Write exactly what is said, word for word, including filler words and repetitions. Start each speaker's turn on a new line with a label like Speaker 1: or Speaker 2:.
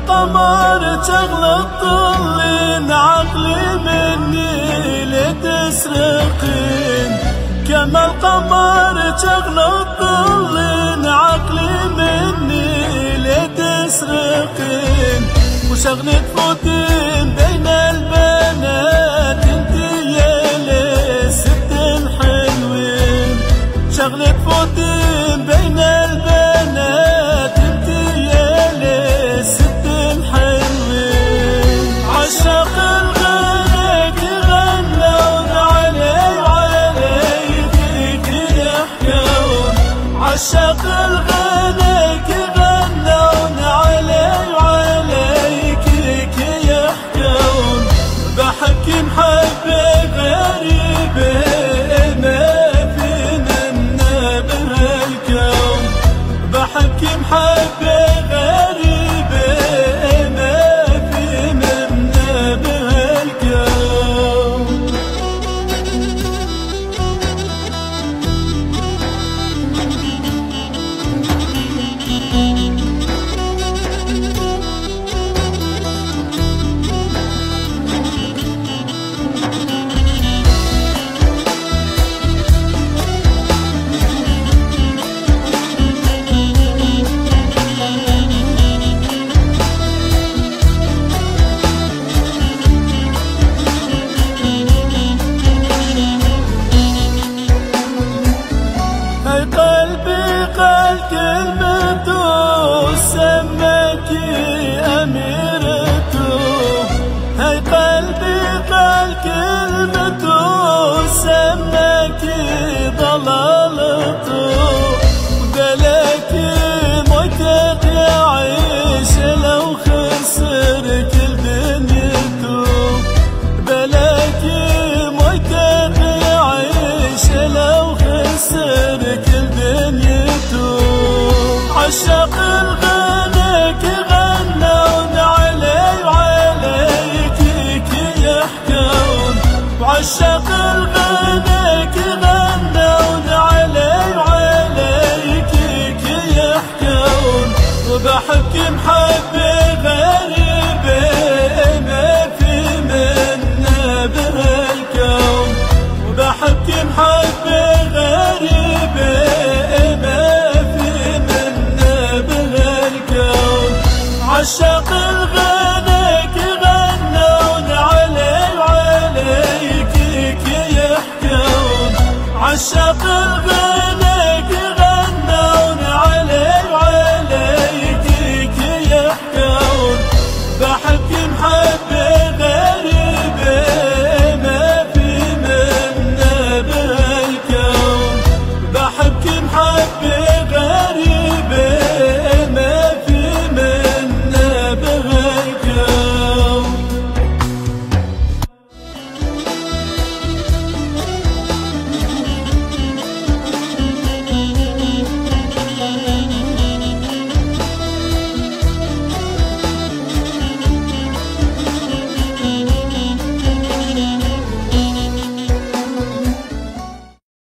Speaker 1: القمر تغلى الظل عقلي مني لتسرقين، كما القمر تغلى الظل عقلي مني لتسرقين، وشغلي تفوتين بين البنات انتي يا ست حلوين، شغلي تفوتين بين البنات انتي يا ست حلوين، عشاق الغنى يغنون علي وعليك يحكون، عشاق الغنى يغنون علي وعليك يحكون، بحكي محبة غريبة ما فينا ننبه الكون، بحكي محبة غريبة ما فينا ننبه الكون. قلبي قال كلمته سماكي أميرته، هاي قلبي قال كلمته سماكي ضلالته، وقالكي موتك يعيش لو خسر كل دنيته، بلاكي موتك يعيش لو خسر كل دنيته، عشاق الغنى يغنون علي وعليك يحكون، وعشاق